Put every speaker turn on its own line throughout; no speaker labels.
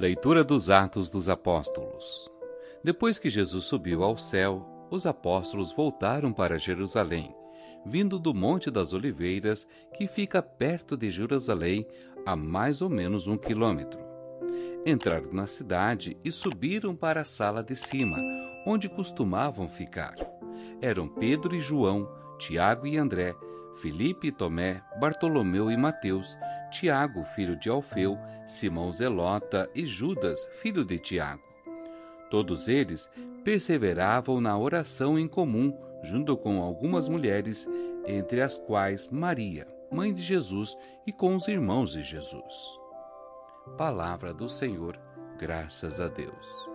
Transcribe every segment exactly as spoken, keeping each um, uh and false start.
Leitura dos Atos dos Apóstolos. Depois que Jesus subiu ao céu, os apóstolos voltaram para Jerusalém, vindo do Monte das Oliveiras, que fica perto de Jerusalém, a mais ou menos um quilômetro. Entraram na cidade e subiram para a sala de cima, onde costumavam ficar. Eram Pedro e João, Tiago e André, Filipe e Tomé, Bartolomeu e Mateus, Tiago, filho de Alfeu, Simão Zelota e Judas, filho de Tiago. Todos eles perseveravam na oração em comum, junto com algumas mulheres, entre as quais Maria, mãe de Jesus, e com os irmãos de Jesus. Palavra do Senhor, graças a Deus.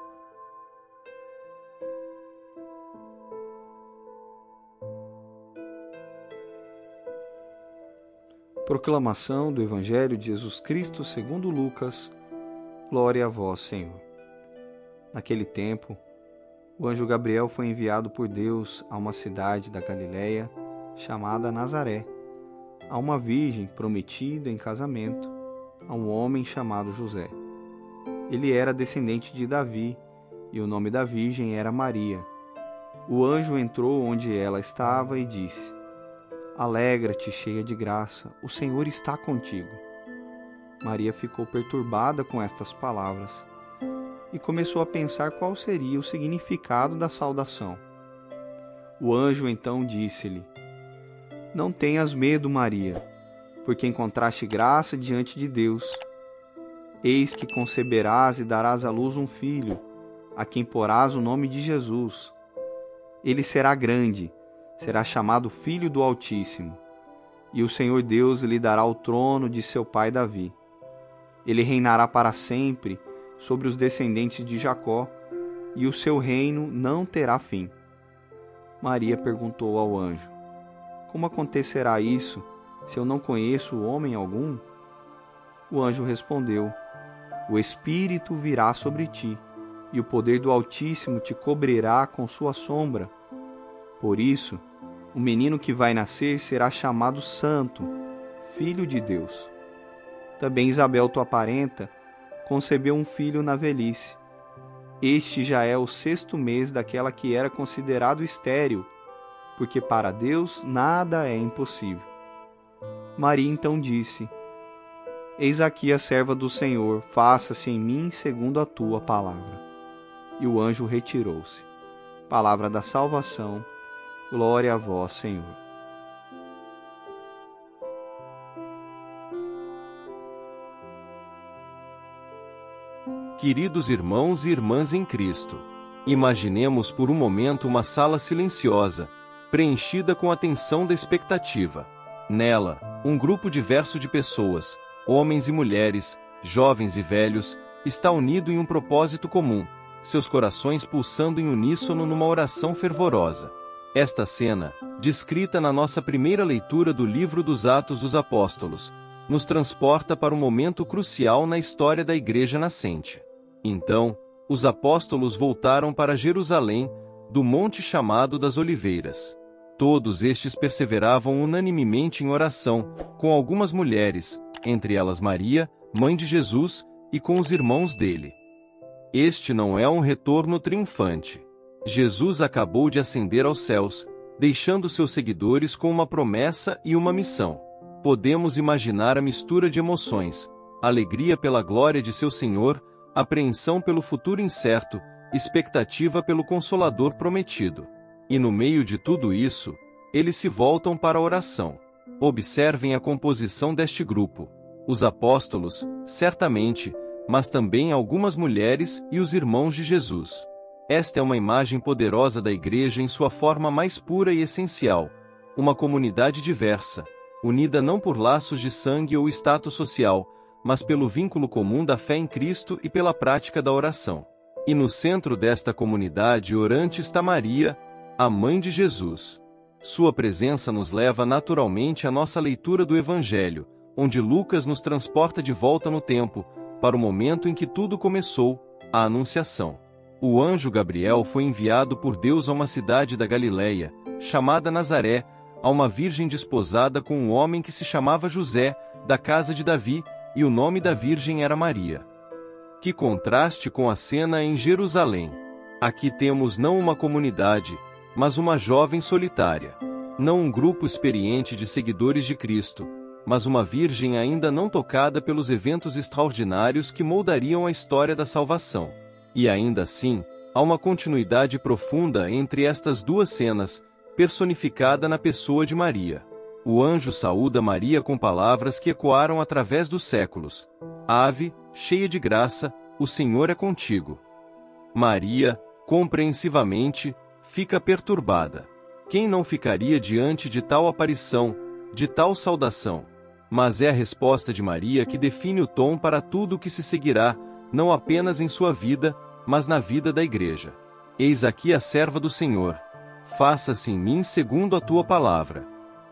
Proclamação do Evangelho de Jesus Cristo segundo Lucas. Glória a vós, Senhor. Naquele tempo, o anjo Gabriel foi enviado por Deus a uma cidade da Galiléia chamada Nazaré, a uma virgem prometida em casamento a um homem chamado José. Ele era descendente de Davi e o nome da virgem era Maria. O anjo entrou onde ela estava e disse: Alegra-te, cheia de graça, o Senhor está contigo. Maria ficou perturbada com estas palavras e começou a pensar qual seria o significado da saudação. O anjo então disse-lhe: Não tenhas medo, Maria, porque encontraste graça diante de Deus. Eis que conceberás e darás à luz um filho, a quem porás o nome de Jesus. Ele será grande, será chamado Filho do Altíssimo, e o Senhor Deus lhe dará o trono de seu pai Davi. Ele reinará para sempre sobre os descendentes de Jacó, e o seu reino não terá fim. Maria perguntou ao anjo: Como acontecerá isso, se eu não conheço homem algum? O anjo respondeu: O Espírito virá sobre ti, e o poder do Altíssimo te cobrirá com sua sombra. Por isso, o menino que vai nascer será chamado Santo, Filho de Deus. Também Isabel, tua parenta, concebeu um filho na velhice. Este já é o sexto mês daquela que era considerado estéril, porque para Deus nada é impossível. Maria então disse: Eis aqui a serva do Senhor, faça-se em mim segundo a tua palavra. E o anjo retirou-se. Palavra da salvação. Glória a vós, Senhor.
Queridos irmãos e irmãs em Cristo, imaginemos por um momento uma sala silenciosa, preenchida com a tensão da expectativa. Nela, um grupo diverso de pessoas, homens e mulheres, jovens e velhos, está unido em um propósito comum, seus corações pulsando em uníssono numa oração fervorosa. Esta cena, descrita na nossa primeira leitura do livro dos Atos dos Apóstolos, nos transporta para um momento crucial na história da Igreja nascente. Então, os apóstolos voltaram para Jerusalém, do monte chamado das Oliveiras. Todos estes perseveravam unanimemente em oração, com algumas mulheres, entre elas Maria, mãe de Jesus, e com os irmãos dele. Este não é um retorno triunfante. Jesus acabou de ascender aos céus, deixando seus seguidores com uma promessa e uma missão. Podemos imaginar a mistura de emoções: alegria pela glória de seu Senhor, apreensão pelo futuro incerto, expectativa pelo Consolador prometido. E no meio de tudo isso, eles se voltam para a oração. Observem a composição deste grupo: os apóstolos, certamente, mas também algumas mulheres e os irmãos de Jesus. Esta é uma imagem poderosa da Igreja em sua forma mais pura e essencial: uma comunidade diversa, unida não por laços de sangue ou status social, mas pelo vínculo comum da fé em Cristo e pela prática da oração. E no centro desta comunidade orante está Maria, a mãe de Jesus. Sua presença nos leva naturalmente à nossa leitura do Evangelho, onde Lucas nos transporta de volta no tempo, para o momento em que tudo começou, a Anunciação. O anjo Gabriel foi enviado por Deus a uma cidade da Galiléia, chamada Nazaré, a uma virgem desposada com um homem que se chamava José, da casa de Davi, e o nome da virgem era Maria. Que contraste com a cena em Jerusalém! Aqui temos não uma comunidade, mas uma jovem solitária. Não um grupo experiente de seguidores de Cristo, mas uma virgem ainda não tocada pelos eventos extraordinários que moldariam a história da salvação. E ainda assim, há uma continuidade profunda entre estas duas cenas, personificada na pessoa de Maria. O anjo saúda Maria com palavras que ecoaram através dos séculos. Ave, cheia de graça, o Senhor é contigo. Maria, compreensivamente, fica perturbada. Quem não ficaria diante de tal aparição, de tal saudação? Mas é a resposta de Maria que define o tom para tudo o que se seguirá, não apenas em sua vida, mas na vida da Igreja. Eis aqui a serva do Senhor. Faça-se em mim segundo a tua palavra.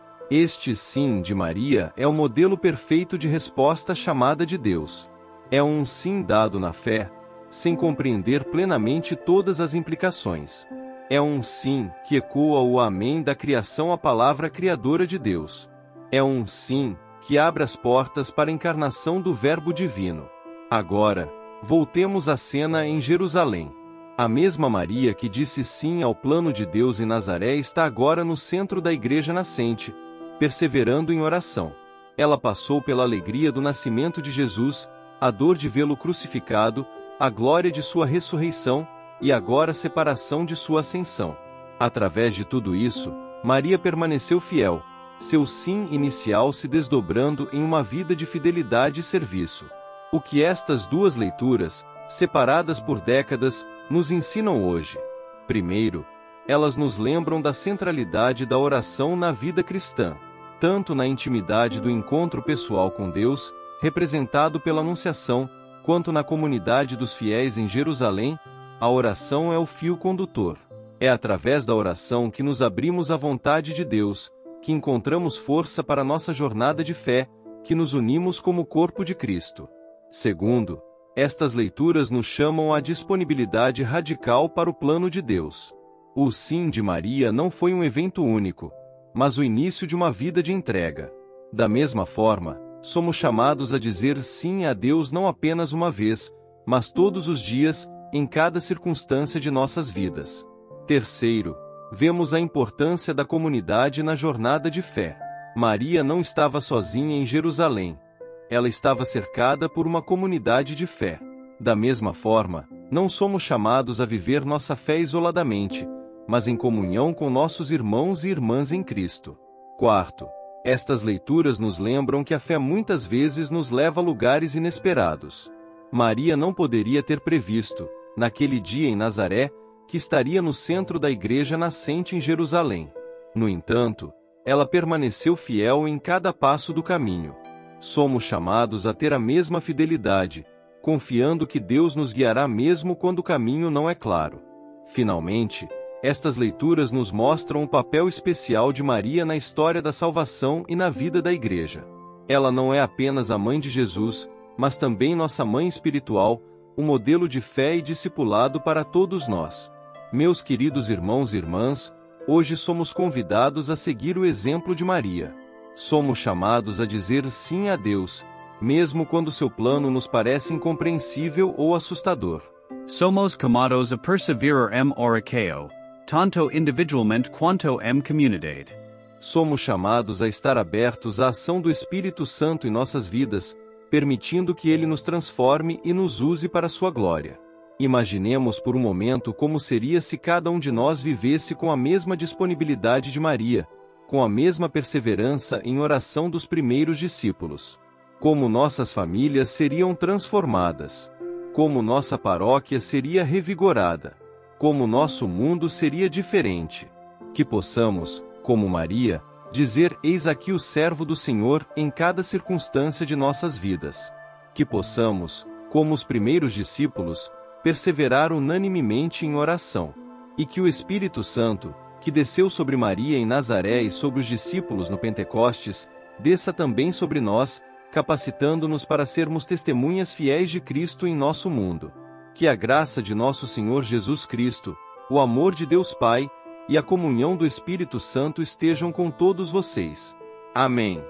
Este sim de Maria é o modelo perfeito de resposta à chamada de Deus. É um sim dado na fé, sem compreender plenamente todas as implicações. É um sim que ecoa o amém da criação à palavra criadora de Deus. É um sim que abre as portas para a encarnação do Verbo divino. Agora, voltemos à cena em Jerusalém. A mesma Maria que disse sim ao plano de Deus em Nazaré está agora no centro da Igreja nascente, perseverando em oração. Ela passou pela alegria do nascimento de Jesus, a dor de vê-lo crucificado, a glória de sua ressurreição, e agora a separação de sua ascensão. Através de tudo isso, Maria permaneceu fiel, seu sim inicial se desdobrando em uma vida de fidelidade e serviço. O que estas duas leituras, separadas por décadas, nos ensinam hoje? Primeiro, elas nos lembram da centralidade da oração na vida cristã. Tanto na intimidade do encontro pessoal com Deus, representado pela Anunciação, quanto na comunidade dos fiéis em Jerusalém, a oração é o fio condutor. É através da oração que nos abrimos à vontade de Deus, que encontramos força para nossa jornada de fé, que nos unimos como corpo de Cristo. Segundo, estas leituras nos chamam à disponibilidade radical para o plano de Deus. O sim de Maria não foi um evento único, mas o início de uma vida de entrega. Da mesma forma, somos chamados a dizer sim a Deus não apenas uma vez, mas todos os dias, em cada circunstância de nossas vidas. Terceiro, vemos a importância da comunidade na jornada de fé. Maria não estava sozinha em Jerusalém. Ela estava cercada por uma comunidade de fé. Da mesma forma, não somos chamados a viver nossa fé isoladamente, mas em comunhão com nossos irmãos e irmãs em Cristo. Quarto, estas leituras nos lembram que a fé muitas vezes nos leva a lugares inesperados. Maria não poderia ter previsto, naquele dia em Nazaré, que estaria no centro da Igreja nascente em Jerusalém. No entanto, ela permaneceu fiel em cada passo do caminho. Somos chamados a ter a mesma fidelidade, confiando que Deus nos guiará mesmo quando o caminho não é claro. Finalmente, estas leituras nos mostram o papel especial de Maria na história da salvação e na vida da Igreja. Ela não é apenas a mãe de Jesus, mas também nossa mãe espiritual, um modelo de fé e discipulado para todos nós. Meus queridos irmãos e irmãs, hoje somos convidados a seguir o exemplo de Maria. Somos chamados a dizer sim a Deus, mesmo quando seu plano nos parece incompreensível ou assustador.
Somos chamados a perseverar em oração, tanto individualmente quanto em comunidade.
Somos chamados a estar abertos à ação do Espírito Santo em nossas vidas, permitindo que ele nos transforme e nos use para sua glória. Imaginemos por um momento como seria se cada um de nós vivesse com a mesma disponibilidade de Maria, com a mesma perseverança em oração dos primeiros discípulos. Como nossas famílias seriam transformadas. Como nossa paróquia seria revigorada. Como nosso mundo seria diferente. Que possamos, como Maria, dizer eis aqui o servo do Senhor em cada circunstância de nossas vidas. Que possamos, como os primeiros discípulos, perseverar unanimemente em oração. E que o Espírito Santo, que desceu sobre Maria em Nazaré e sobre os discípulos no Pentecostes, desça também sobre nós, capacitando-nos para sermos testemunhas fiéis de Cristo em nosso mundo. Que a graça de nosso Senhor Jesus Cristo, o amor de Deus Pai, e a comunhão do Espírito Santo estejam com todos vocês. Amém.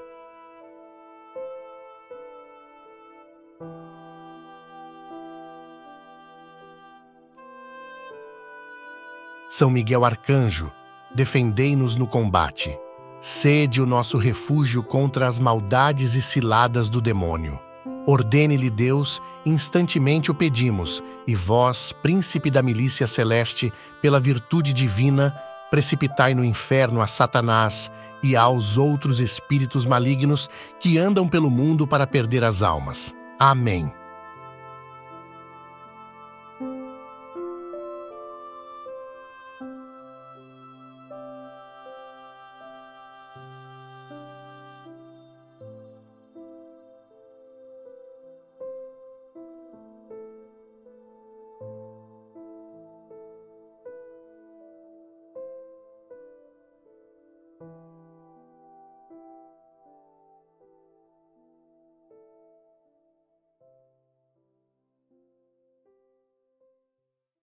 São Miguel Arcanjo, defendei-nos no combate. Sede o nosso refúgio contra as maldades e ciladas do demônio. Ordene-lhe Deus, instantemente o pedimos, e vós, príncipe da milícia celeste, pela virtude divina, precipitai no inferno a Satanás e aos outros espíritos malignos que andam pelo mundo para perder as almas. Amém.